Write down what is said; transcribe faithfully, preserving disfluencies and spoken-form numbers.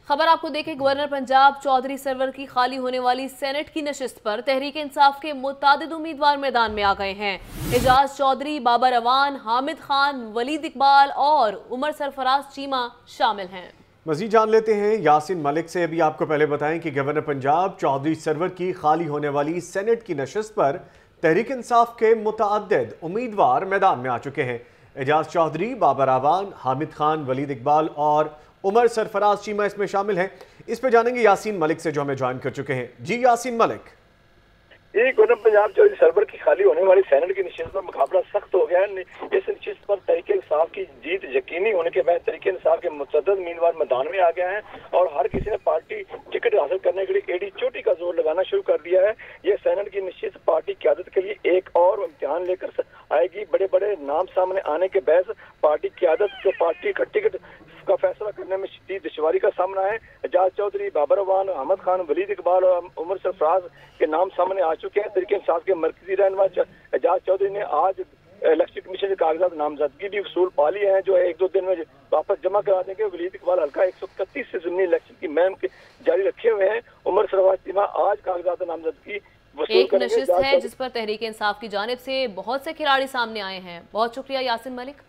खबर आपको देखें, गवर्नर पंजाब चौधरी सरवर की खाली होने वाली सेनेट की नशिस्त पर तहरीक इंसाफ के मुतादिद उम्मीदवार मैदान में आ गए हैं। एजाज चौधरी, बाबर अवान, हामिद खान, वलीद इकबाल और उमर सरफराज चीमा शामिल हैं। मजीद जान लेते हैं यासीन मलिक से। अभी आपको पहले बताएं कि गवर्नर पंजाब चौधरी सरवर की खाली होने वाली सेनेट की नशिस्त पर तहरीक इंसाफ के मुतादिद उम्मीदवार मैदान में आ चुके हैं। एजाज चौधरी, बाबर अवान, हामिद खान, वलीद इकबाल और उमर सरफराज चीमा इसमें शामिल हैं। इस पे जानेंगे यासीन मलिक से, जो हमें ज्वाइन कर चुके हैं। जी यासीन मलिक। ये गवर्नर पंजाब चौधरी सरवर की खाली होने वाली सेनेट की नशिस्त पर मुकाबला सख्त हो गया है। इस नशिस्त पर तहरीक इंसाफ की जीत यकीनी होने के बाद तहरीक इंसाफ के मुतअद्दिद उम्मीदवार मैदान में आ गए हैं और हर किसी ने पार्टी टिकट हासिल करने के लिए एडी चोटी का जोर लगाना शुरू कर दिया है। ये सेनेट की नशिस्त पार्टी क़यादत के लिए एक और इम्तिहान लेकर आएगी। बड़े बड़े नाम सामने आने के बाद पार्टी क़यादत को पार्टी का टिकट का फैसला करने में शदीद दुश्वारी का सामना है। एजाज चौधरी, बाबर अवान, अहमद खान, वलीद इकबाल और उमर सरफराज के नाम सामने आ चुके हैं। तहरीक इंसाफ के मरकजी रहनुमा एजाज चौधरी ने आज इलेक्शन कमीशन के कागजात नामजदगी भी वसूल पा लिए हैं, जो एक दो दिन में वापस जमा करा देंगे। वलीद इकबाल हल्का एक सौ इकतीस से ज़मीनी इलेक्शन की मुहिम जारी रखे हुए हैं। उमर सरफराज चीमा आज कागजात नामजदगी एक नशिस्त है जिस पर तहरीक इंसाफ की जानिब से बहुत से खिलाड़ी सामने आए हैं। बहुत शुक्रिया यासीन मलिक।